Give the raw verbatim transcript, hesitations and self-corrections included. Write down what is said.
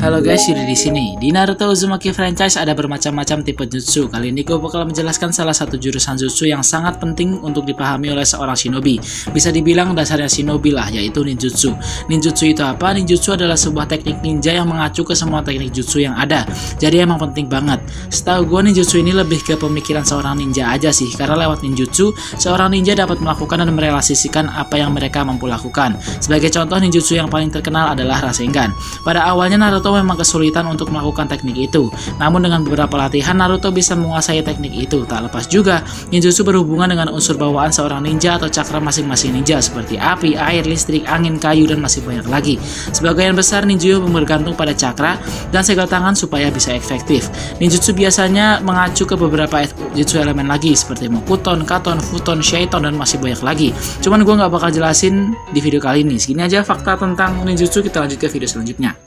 Halo guys, Yuri di sini. Di Naruto Uzumaki franchise ada bermacam-macam tipe jutsu. Kali ini gue bakal menjelaskan salah satu jurusan jutsu yang sangat penting untuk dipahami oleh seorang shinobi. Bisa dibilang dasarnya shinobi lah, yaitu ninjutsu. Ninjutsu itu apa? Ninjutsu adalah sebuah teknik ninja yang mengacu ke semua teknik jutsu yang ada. Jadi emang penting banget. Setahu gue ninjutsu ini lebih ke pemikiran seorang ninja aja sih, karena lewat ninjutsu, seorang ninja dapat melakukan dan merealisasikan apa yang mereka mampu lakukan. Sebagai contoh, ninjutsu yang paling terkenal adalah Rasengan. Pada awalnya Naruto memang kesulitan untuk melakukan teknik itu. Namun dengan beberapa latihan Naruto bisa menguasai teknik itu. Tak lepas juga, ninjutsu berhubungan dengan unsur bawaan seorang ninja atau cakra masing-masing ninja seperti api, air, listrik, angin, kayu, dan masih banyak lagi. Sebagian besar ninjutsu bergantung pada cakra dan segel tangan supaya bisa efektif. Ninjutsu biasanya mengacu ke beberapa jutsu elemen lagi seperti Mokuton, Katon, Futon, Shaiton, dan masih banyak lagi. Cuman gue nggak bakal jelasin di video kali ini. Segini aja fakta tentang ninjutsu, kita lanjut ke video selanjutnya.